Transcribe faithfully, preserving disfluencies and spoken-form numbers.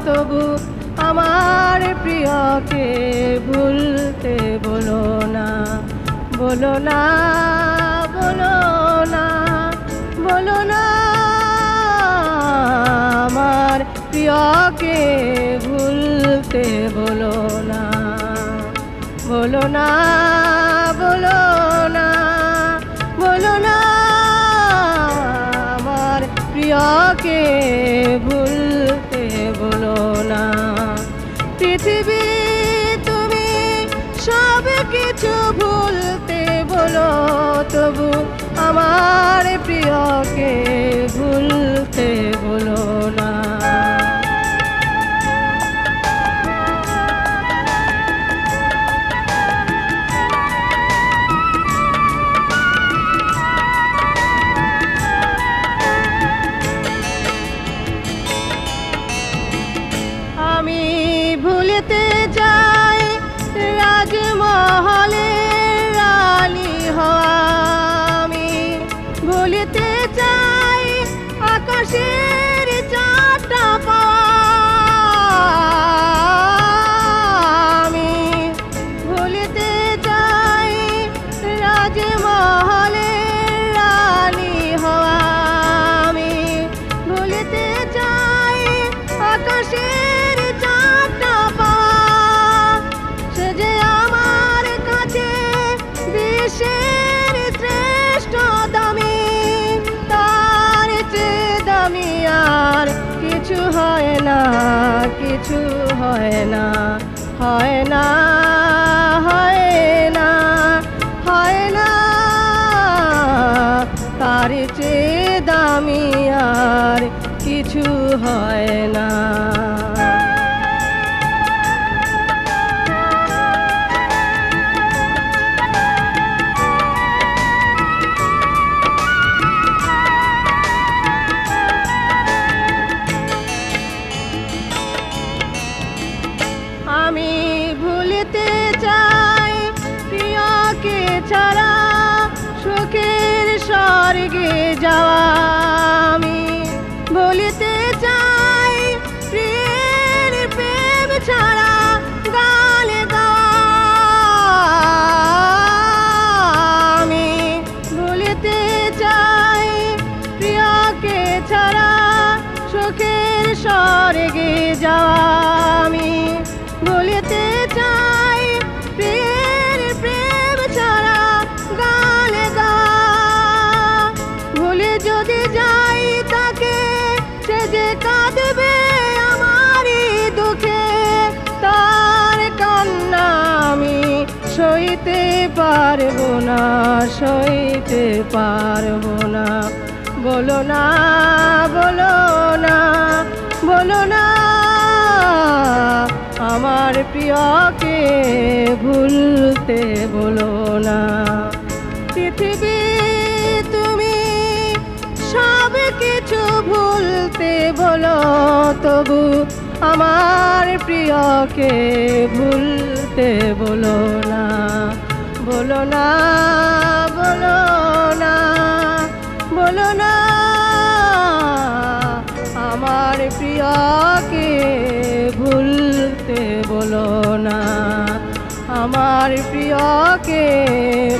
তবু আমার প্রিয়কে ভুলতে বলো না, বলো না, বলো না, বলো না আমার প্রিয়কে ভুলতে বলো না, বলো না, বলো না, বলো না আমার প্রিয়কে ভুলতে বলো না। পৃথিবী তুমি সব কিছু ভুলতে বলো, তবু আমার প্রিয়কে ভুলতে বলো না। আমি ভুলতে যাই রাজমহলের রানী হওয়া, আমি ভুলতে চাই আকাশের চারটা পাওয়া, আমি ভুলতে চাই রাজমহলের রানী হওয়া, আমি ভুলতে চাই আকাশের চারটা পাওয়া, সে যে আমার কাছে বিশ্বের শ্রেষ্ঠ দামি, তার চেয়ে দামি আর কিছু হয় না, কিছু হয় না, হয় না, হয় না, হয় না, তার চেয়ে দামি আর কিছু হয় না। আমি ভুলতে চাই প্রিয়কে ছাড়া সুখের স্বর্গে যাওয়া, আমি ভুলতে চাই প্রিয়ের প্রেম ছাড়া গান গাওয়া, আমি ভুলতে চাই প্রিয়কে ছাড়া সুখের স্বর্গে যাওয়া, আমি ভুলতে চাই প্রিয়ের প্রেম ছাড়া গান গাওয়া। ভুলে যদি যাই তাকে সে যে কাঁদবে আমারই দুঃখে, তার কান্না আমি সইতে পারবো না, সইতে পারবো না, বলো না, বলো না, বলো না আমার প্রিয়কে ভুলতে বলো না। পৃথিবী তুমি সব কিছু ভুলতে বলো, তবু আমার প্রিয়কে ভুলতে বলো না, বলো না, বলো না, বলো না আমার প্রিয়কে ভুলতে বলো না, আমার প্রিয়কে